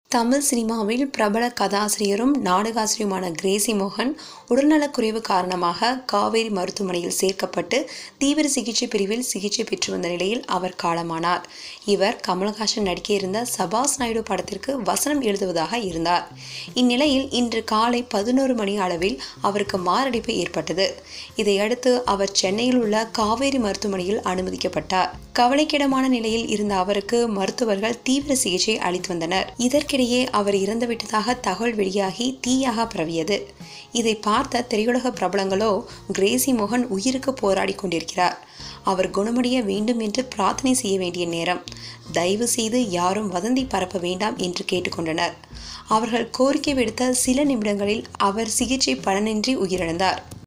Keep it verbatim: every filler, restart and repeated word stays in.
தமிழ் சினிமாவில் பிரபல கதாசிரியரும் நாடகாசிரியருமான கிரேசி மோகன் உடல்நலக்குறைவு காரணமாக காவேரி மருத்துவமனையில் சேர்க்கப்பட்டு தீவிர சிகிச்சை பிரிவில் சிகிச்சை பெற்று வந்த நிலையில் அவர் காலமானார். இவர் கமலஹாசன் நடிக்க இருந்த சபாஸ் நாயுடு படத்திற்கு வசனம் எழுதுவதாக இருந்தார். இந்நிலையில் இன்று காலை பதினோரு மணி அளவில் அவருக்கு மாரடைப்பு ஏற்பட்டது. இதையடுத்து அவர் சென்னையில் உள்ள காவேரி மருத்துவமனையில் அனுமதிக்கப்பட்டார். கவலைக்கிடமான நிலையில் இருந்த அவருக்கு மருத்துவர்கள் தீவிர சிகிச்சை அளித்து வந்தனர். இதற்கிடையே அவர் இறந்துவிட்டதாக தகவல் வெளியாகி தீயாக பரவியது. இதை பார்த்த திரையுலக பிரபலங்களோ கிரேசி மோகன் உயிருக்கு போராடி கொண்டிருக்கிறார், அவர் குணமடைய வேண்டும் என்று பிரார்த்தனை செய்ய வேண்டிய நேரம், தயவு செய்து யாரும் வதந்தி பரப்ப வேண்டாம் என்று கேட்டுக்கொண்டனர். அவர்கள் கோரிக்கை விடுத்த சில நிமிடங்களில் அவர் சிகிச்சை பலனின்றி உயிரிழந்தார்.